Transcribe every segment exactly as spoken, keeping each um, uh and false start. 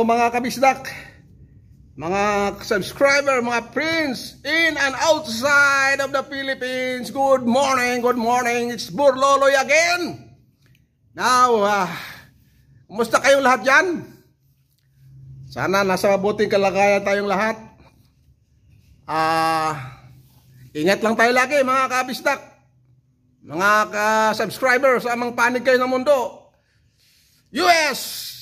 mga kabisdak, mga subscriber, mga friends in and outside of the Philippines. Good morning, good morning. It's Burloloy again. Now, uh, kumusta kayong lahat dyan? Sana nasa mabuting kalagayan tayong lahat. Uh, ingat lang tayo lagi mga kabisdak, mga ka-subscriber sa amang panig kayo ng mundo. U S,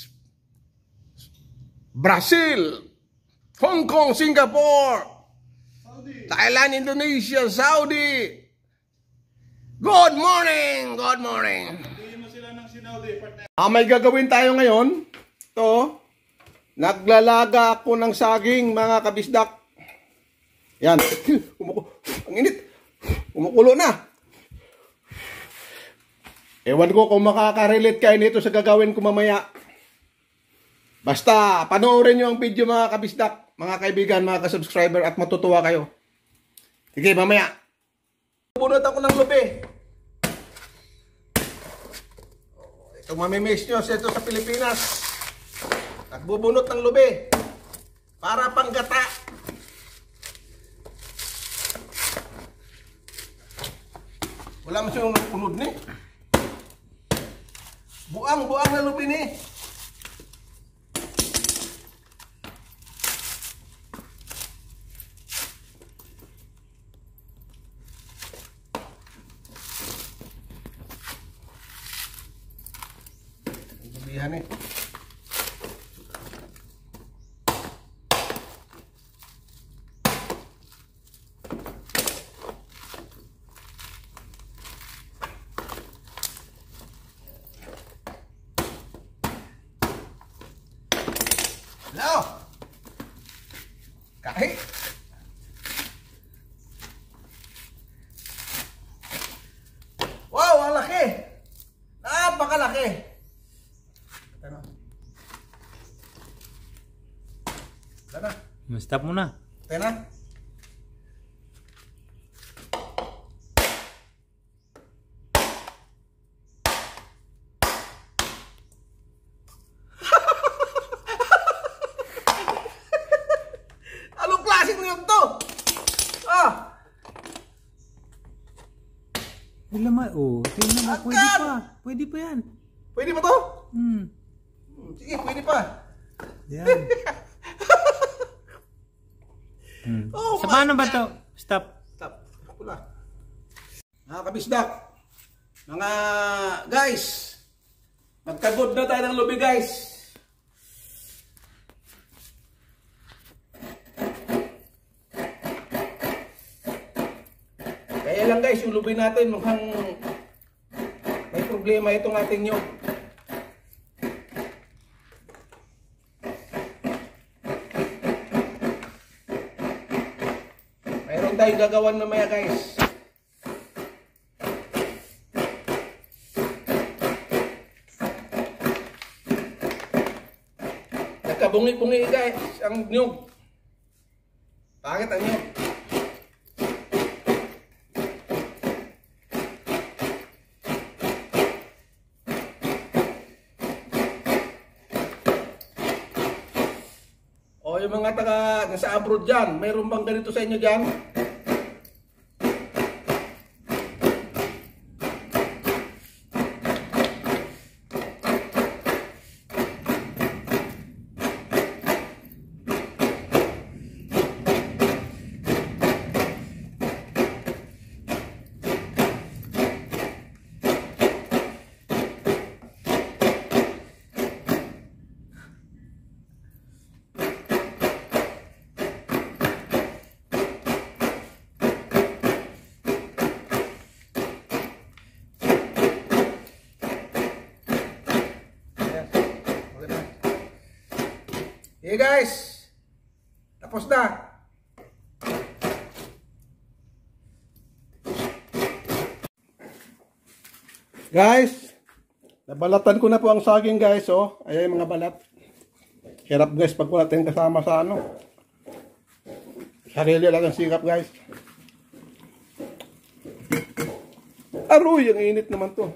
Brazil, Hong Kong, Singapore, Saudi, Thailand, Indonesia, Saudi. Good morning, good morning. Ah, may gagawin tayo ngayon. Ito, naglalaga ako ng saging mga kabisdak. Yan. Ang init. Kumukulo na. Ewan ko kung makaka-relate kayo nito sa gagawin ko mamaya. Basta, panoorin nyo ang video mga kabisdak, mga kaibigan, mga ka-subscriber, at matutuwa kayo. Sige, mamaya. Bunot ako ng lubi. Itong mamimiss nyo ito sa Pilipinas. Nagbubunot ng lubi. Para panggata. Wala masyong unod ni. Buang-buang na lubi ni. Lubihan eh. Hello. Kahit. Wow, ang laki. Napakalaki. Ano? Tara. Stop muna. Tara. Wala ma, oh, tingnan mo, pwede pa, pwede pa yan. Pwede pa to? Hmm. Sige, pwede pa. Yan. hmm. Oh, sa paano ba to? Stop. Stop. Pula. Mga kabisdak, mga guys, magkabod na tayo ng lubi guys. Kaya lang guys, yung lubi natin mukhang may problema itong ating nyog. Mayroon tayong gagawan mamaya guys. Nagkabungi-bungi guys ang nyog. Bakit ang nyog? O yung mga taga nasa abroad dyan, mayroon bang ganito sa inyo dyan? Hey guys, tapos na. Guys, nabalatan ko na po ang saging guys, oh. Ayan yung mga balat. Hirap guys pag wala tayong kasama sa ano. Sarili lang ang sikap guys. Aroy, ang init naman to.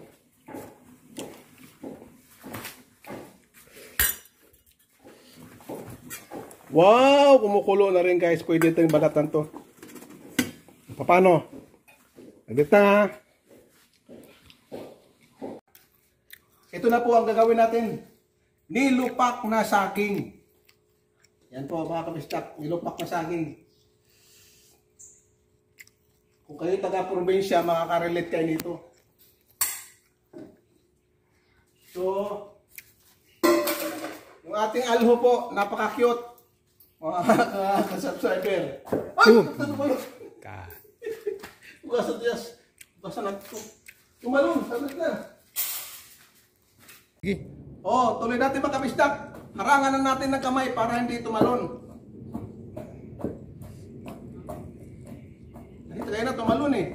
Wow, kumukulo na rin guys. Pwede itong balatan to. Paano? Agad na. Ito na po ang gagawin natin. Nilupak na saging. Yan po mga kabistak. Nilupak na saging. Kung kayo taga-probinsya, makaka-relate kayo nito. So, yung ating alho po, napaka-cute. Mga ka-subscriber. Ay! Ano ba yun? Bukasan Diyas. Bukasan natin. Tumalong. Sagot na. Oh, tuloy natin mga kabistak. Harangan na natin ng kamay para hindi tumalon. Dito kayo na tumalon eh.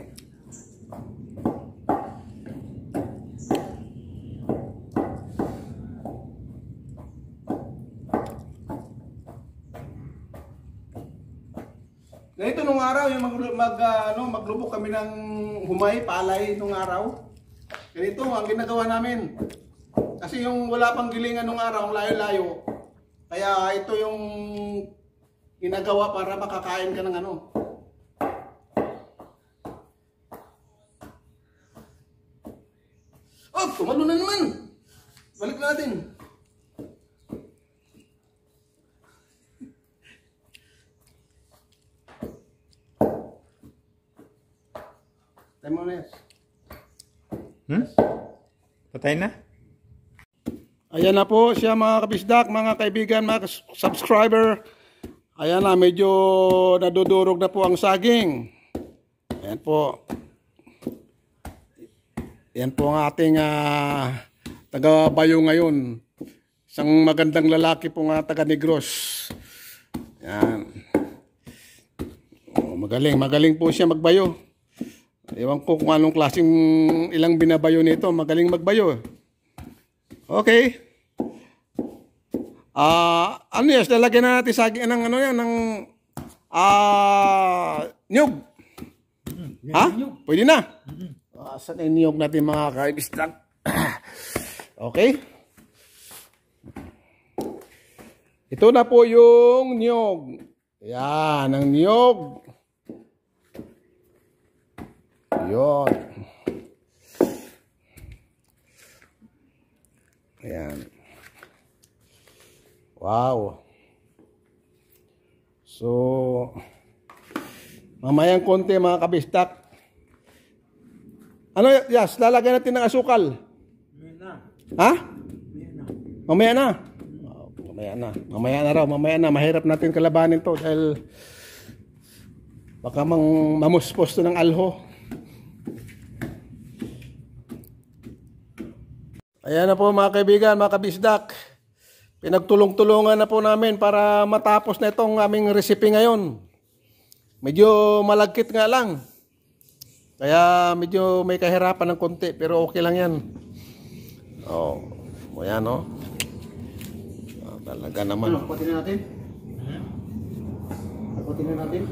Ganito nung araw, yung mag, mag, uh, ano, maglubok kami ng humay, palay nung araw. Ganito ang ginagawa namin. Kasi yung wala pang gilingan nung araw, layo-layo. Kaya ito yung ginagawa para makakain ka ng ano. Oh, tumalo na naman. Balik natin. Time mo na yes. Hmm? Patay na? Ayan na po siya mga kabisdak, mga kaibigan, mga subscriber. Ayan na, medyo nadudurog na po ang saging. Ayan po. Ayan po ang ating uh, taga-bayo ngayon. Isang magandang lalaki po nga taga-Negros. Ayan. Oh, magaling, magaling po siya magbayo. Ewan ko kung anong klaseng ilang binabayo nito. Magaling magbayo. Okay. Ah, uh, ano yan? Lalagyan na natin saging ng ano yan, ng ah, uh, niyog. Mm-hmm. Ha? Niyog. Pwede na. Mm-hmm. Uh, saan yung niyog natin mga kaibistak? Okay. Ito na po yung niyog. Yan, ang niyog. Yun. Ayan. Wow. So, mamayang konti mga kabistak. Ano, Yas? Lalagyan natin ng asukal. Mamaya na. Ha? Mamaya na. Oh, mamaya na. Mamaya na raw. Mamaya na. Mahirap natin kalabanin to dahil baka mang mamuspos to ng alho. Ayan na po mga kaibigan, mga kabisdak. Pinagtulong-tulungan na po namin para matapos na itong aming recipe ngayon. Medyo malagkit nga lang. Kaya medyo may kahirapan ng konti, pero okay lang yan. Oh, o yan o. Oh, talaga naman. Ano, patin na natin? Patin na natin?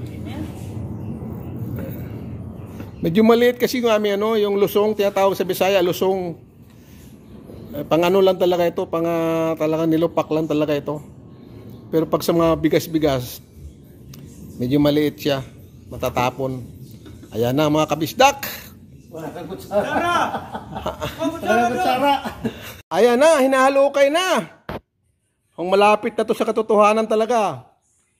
Medyo maliit kasi yung aming ano, yung lusong, tinatawag sa Bisaya, lusong. Eh, pang ano lang talaga ito, pang uh, talagang nilupak lang talaga ito. Pero pag sa mga bigas-bigas, medyo maliit siya, matatapon. Ayan na mga kabisdak. Wala kang kutsara! Wala kang kutsara! Ayan na, hinahalukay na. Kung malapit na to sa katotohanan talaga.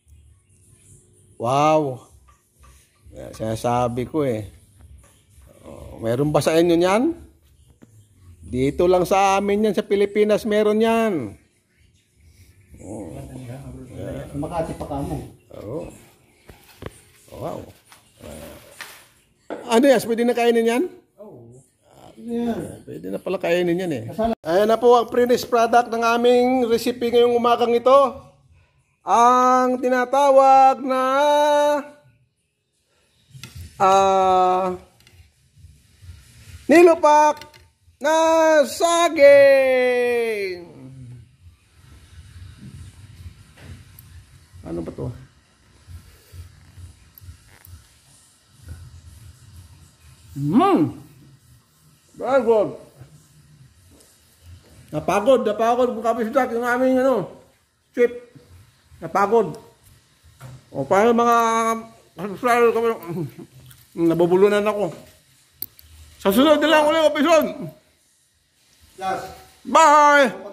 Wow. Sinasabi ko eh. Oh, meron ba sa inyo yan? Dito lang sa amin yan, sa Pilipinas meron yan. Oh. Yeah. Makati pa ka mo. Oh. Wow. Uh, ano yan? Pwede na kainin yan? Oo. Uh, yeah. Pwede na pala kainin yan eh. Ayan na po ang finished product ng aming recipe ngayong umagang ito. Ang tinatawag na ah uh, nilupak na saging. Ano ba to? Mmm. Very good. Napagod, napagod kung kabisdak yung aming ano, chip. Napagod. O paano mga subscriber kami, nabubulunan ako. Sa sunod na lang ulit episode. Yes. Bye!